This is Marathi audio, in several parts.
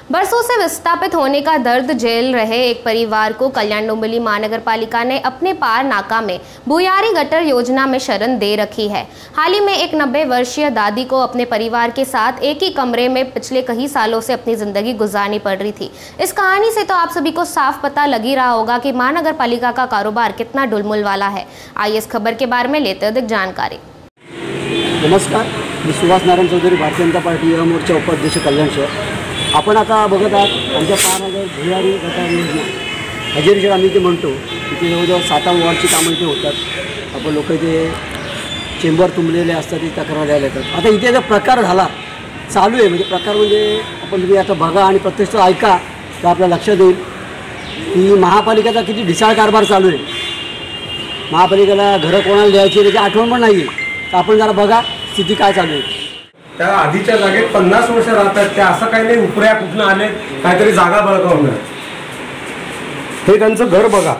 बरसों से विस्थापित होने का दर्द झेल रहे एक परिवार को कल्याण डोंबिवली महानगर पालिका ने अपने पार नाका में भुयारी गटर योजना में शरण दे रखी है। हाल ही में एक 90 वर्षीय दादी को अपने परिवार के साथ एक ही कमरे में पिछले कई सालों से अपनी जिंदगी गुजारनी पड़ रही थी। इस कहानी से तो आप सभी को साफ पता लग ही रहा होगा कि महानगर पालिका का कारोबार कितना ढुलमुल वाला है। आइए इस खबर के बारे में लेते अधिक जानकारी। नमस्कार, मी सुभाष नारायण चौधरी, भारतीय जनता पार्टी युवा मोर्चा उपाध्यक्ष कल्याण शहर। आपण आता बघत आहात आमच्या पारनगर भुयारी गटार योजना हजेरी शेड आम्ही ते म्हणतो, इथे जवळजवळ 7 वॉर्डची कामं इथे होतात। आपण लोक इथे चेंबर तुंबलेले असतात, ती तक्रार द्यायला येतात। आता इथे जो प्रकार झाला चालू आहे, म्हणजे प्रकार म्हणजे आपण तुम्ही आता बघा आणि प्रत्यक्ष ऐका तर आपल्या लक्षात येईल की महापालिकेचा किती ढिसाळ कारभार चालू आहे। महापालिकेला घरं कोणाला द्यायची त्याची आठवण पण नाही आहे। तर आपण जरा बघा स्थिती काय चालू आहे। त्या आधीच्या जागेत 50 वर्ष राहतात, त्या असं काही नाही उपऱ्या कुठून आले काहीतरी जागा बळकावणार। हे त्यांचं घर बघा,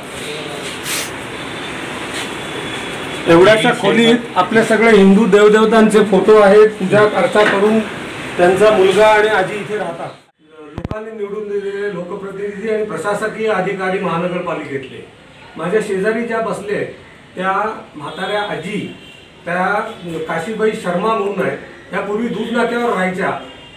एवढ्याशा खोलीत आपले सगळे हिंदू देवदेवतांचे फोटो आहेत, पूजा अर्चा करून त्यांचा मुलगा आणि आजी इथे राहतात। लोकांनी निवडून दिलेले लोकप्रतिनिधी आणि प्रशासकीय अधिकारी महानगरपालिकेतले माझ्या शेजारी ज्या बसले त्या म्हाताऱ्या आजी, त्या काशीबाई शर्मा म्हणून आहेत। यापूर्वी दूध नाक्यावर राहायच्या।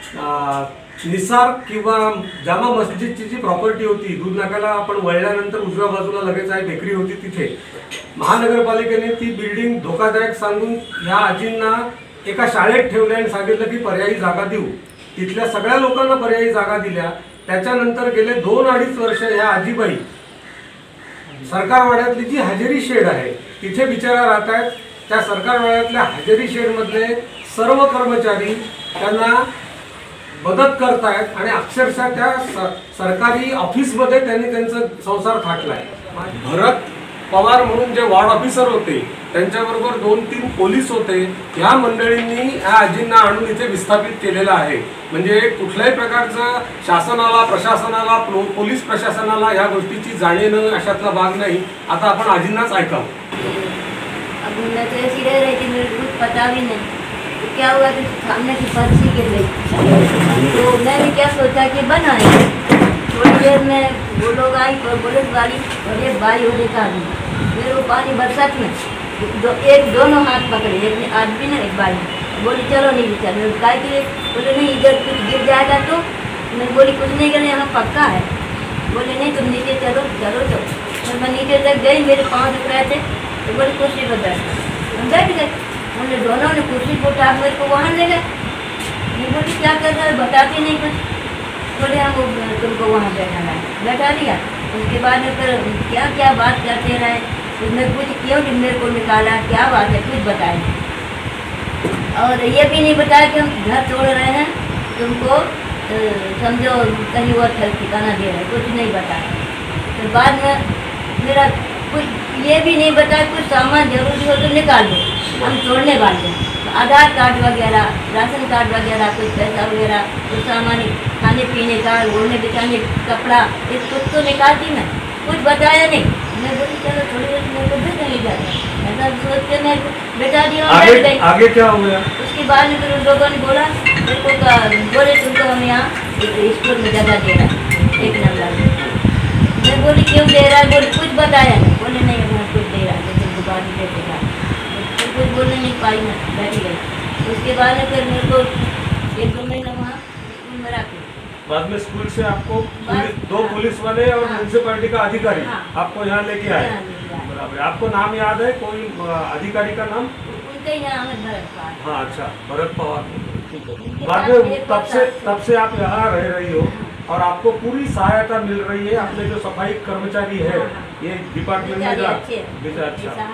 निसार किंवा जामा मस्जिदची जी प्रॉपर्टी होती, दूध नाक्याला आपण वळल्यानंतर उजव्या बाजूला लगेच आहे बेकरी होती, तिथे महानगरपालिकेने ती बिल्डिंग धोकादायक सांगून ह्या आजींना एका शाळेत ठेवले आणि सांगितलं की पर्यायी जागा देऊ। तिथल्या सगळ्या लोकांना पर्यायी जागा दिल्या। त्याच्यानंतर गेले 2-2.5 वर्ष ह्या आजीबाई सरकारवाड्यातली जी हजेरी शेड आहे तिथे बिचारा राहत आहेत। त्या सरकारवाड्यातल्या हजेरी शेडमधले सर्व कर्मचारी त्यांना मदत करतायत आणि अक्षरशः त्या सरकारी ऑफिसमध्ये त्यांनी त्यांचा संसार थाटलाय। भरत पवार म्हणून जे वार्ड ऑफिसर होते त्यांच्याबरोबर 2-3 पोलीस होते। ह्या मंडळींनी ह्या आजींना आणून इथे विस्थापित केलेलं आहे। म्हणजे कुठल्याही प्रकारचं शासनाला, प्रशासनाला, पोलीस प्रशासनाला ह्या गोष्टीची जाणीव अशातला भाग नहीं। आता आपण आजींनाच ऐकावं। अब मैं तो ऐसी रह रही थी, मेरे को कुछ पता भी नहीं तो क्या हुआ कि सामने की पर्ची गिर गई। तो मैंने क्या सोचा कि बनाए। थोड़ी देर में वो लोग आई और पुलिस वाली और एक भाई होने का आदमी, मेरे को पानी बरसात में दोनों हाथ पकड़े, एक आदमी ने एक भाई। बोली चलो नहीं चलो, काय के बोले नहीं इधर कुछ गिर जाएगा। तो मैं बोली कुछ नहीं गिरे, यहाँ पक्का है। बोले नहीं तुम नीचे चलो चलो। तो मैं नीचे तक गई, मेरे 5 रुपये थे। तो बोले कुर्सी पर हम बैठ गए। हमने दोनों ने कुर्सी को उठा मेरे को वहाँ ले गए। मैं बोली क्या कर रहे हो, बताते नहीं कुछ। बोले हम तुमको वहाँ बैठाना है, बैठा दिया। उसके बाद में फिर क्या क्या बात करते रहे, उसमें कुछ क्यों मेरे को निकाला, क्या बात है कुछ बताए। और ये भी नहीं बताया कि हम घर तोड़ रहे हैं, तुमको समझो कहीं और ठिकाना दे रहे, कुछ नहीं बताया। फिर बाद में मेरा कुछ ये भी नहीं बताया, कुछ सामान जरूरी हो तो निकाल दो, हम तोड़ने वाले हैं। आधार कार्ड वगैरह, राशन कार्ड वगैरह, कुछ पैसा वगैरह, कुछ सामान खाने पीने का, ओढ़ने बिछाने कपड़ा, ये कुछ तो निकालती मैं, कुछ बताया नहीं। मैं बोली चलो थोड़ी देर मेरे को भी नहीं जाता, ऐसा सोच के मैं बैठा दिया और बैठ गई। आगे क्या हो गया? उसके बाद में फिर उन लोगों ने बोला मेरे को, बोले तुमको हम यहाँ स्कूल में जगह दे रहा है 1 नंबर में। मैं बोली क्यों दे रहा है, बोले कुछ बताया नहीं। बोले नहीं मैं कुछ दे रहा है, तुमको बाद में देगा। तो कुछ बोलने नहीं पाई, मैं बैठ गई। उसके बाद में फिर मेरे को 1-2 महीना वहाँ स्कूल में रखे। बाद में स्कूल से आपको 2 पुलिस वाले और म्यूनसिपैलिटी का अधिकारी आपको यहाँ लेके आए। बराबर। आपको नाम याद है कोई अधिकारी का नाम? उनके यहाँ भरत पवार। हाँ अच्छा, भरत पवार। बाद में तब से आप यहाँ रह रही हो और आपको पूरी सहायता मिल रही है। अपने जो सफाई कर्मचारी है ये डिपार्टमेंट में जा अच्छा।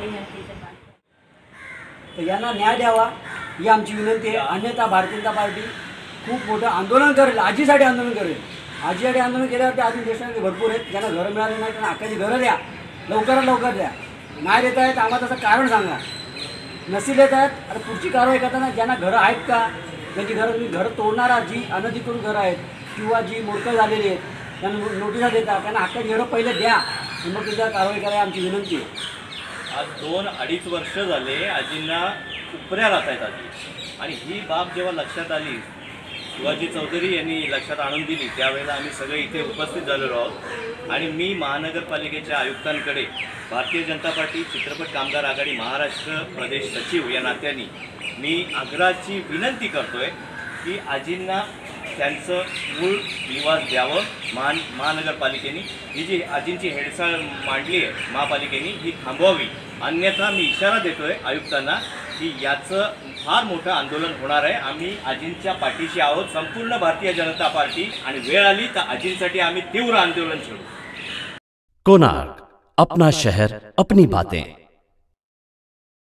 तर यांना न्याय द्यावा ही आमची विनंती आहे। अन्यथा भारतीय जनता पार्टी खूप मोठं आंदोलन करेल, आजीसाठी आंदोलन करेल। आजीसाठी आंदोलन केल्यावरती अजून देशामध्ये भरपूर आहेत ज्यांना घरं मिळाली नाही, त्यांना हक्काची घरं द्या, लवकरात लवकर द्या। नाही देत आहेत आम्हाला त्याचं कारण सांगा। नसेल देत आहेत आता पुढची कारवाई करताना ज्यांना घरं आहेत का, ज्यांची घरं तोडणारा जी अनधिकृत घरं आहेत किंवा जी मोडकं झालेली आहेत त्यांना नोटिसा देतात, त्यांना हक्काची घरं पहिले द्या, मग त्याच्यावर कारवाई करायला आमची विनंती आहे। आज 2-2.5 वर्ष झाले आजींना उपऱ्या राहत आहेत आजी, आणि ही बाब जेव्हा लक्षात आली शिवाजी चौधरी यांनी लक्षात आणून दिली त्यावेळेला आम्ही सगळे इथे उपस्थित झालेलो आहोत आणि मी महानगरपालिकेच्या आयुक्तांकडे भारतीय जनता पार्टी चित्रपट कामगार आघाडी महाराष्ट्र प्रदेश सचिव या नात्याने मी आग्रहाची विनंती करतोय की आजींना त्यांचं मूळ निवास द्यावं. महानगरपालिकेने ही जी आजींची हेळसाळ मांडली आहे महापालिकेने ही थांबवावी. अन्यथा मी इशारा देतोय आयुक्तांना की याचं फार मोठं आंदोलन होणार आहे. आम्ही आजींच्या पाठीशी आहोत, संपूर्ण भारतीय जनता पार्टी, आणि वेळ आली तर आजींसाठी आम्ही तीव्र आंदोलन छेडू. कोणार्क, अपना शहर अपनी बातें.